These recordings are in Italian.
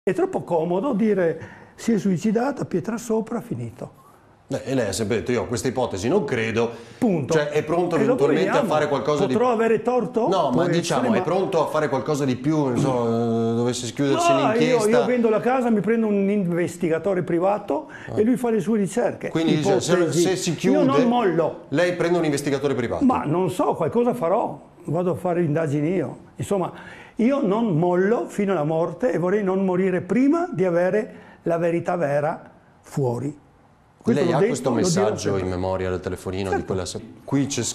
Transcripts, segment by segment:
È troppo comodo dire si è suicidata, pietra sopra, finito. E lei ha sempre detto io a questa ipotesi non credo, Punto. cioè è pronto E eventualmente a fare qualcosa Potrò avere torto? No, ma Può diciamo essere, è pronto a fare qualcosa di più, non so, dovesse chiudersi l'inchiesta. Io vendo la casa, mi prendo un investigatore privato e lui fa le sue ricerche. Quindi dice, se si chiude, io non mollo. Lei prende un investigatore privato. Ma non so, qualcosa farò, vado a fare indagini io. Insomma, io non mollo fino alla morte e vorrei non morire prima di avere la verità vera fuori. Lei ha questo messaggio in memoria del telefonino? Certo. Di quella... Qui c'è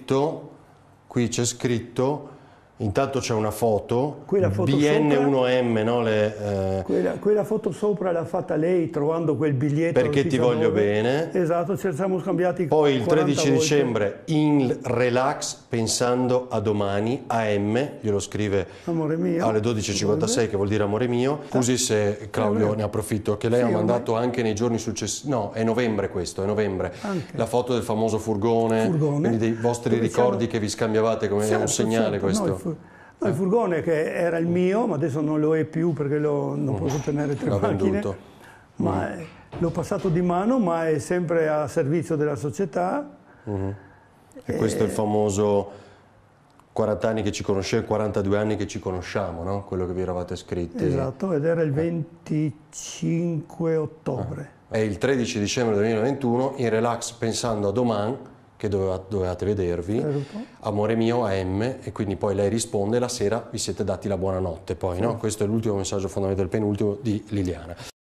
scritto, intanto c'è una foto, BN1M, no? Quella foto sopra l'ha fatta lei trovando quel biglietto. Perché ti voglio bene. Esatto, ci siamo scambiati. Poi il 13 volte. dicembre, in relax, pensando a domani, AM, glielo scrive amore mio, alle 12.56, che vuol dire amore mio. Scusi se Claudio ne approfitto, che lei ha mandato anche nei giorni successivi, no, è novembre questo, è novembre, la foto del famoso furgone. Quindi dei vostri ricordi che vi scambiavate come un segnale questo. No, il furgone che era il mio, ma adesso non lo è più perché non posso tenere 3 macchine, ma l'ho passato di mano, ma è sempre a servizio della società. E questo è il famoso 40 anni che ci conosciamo, 42 anni che ci conosciamo, no? Quello che vi eravate scritti. Esatto, ed era il 25 ottobre. È il 13 dicembre 2021, in relax pensando a domani, che dovevate vedervi, amore mio, AM, e quindi poi lei risponde, la sera vi siete dati la buonanotte poi, no? Questo è l'ultimo messaggio fondamentale, il penultimo di Liliana.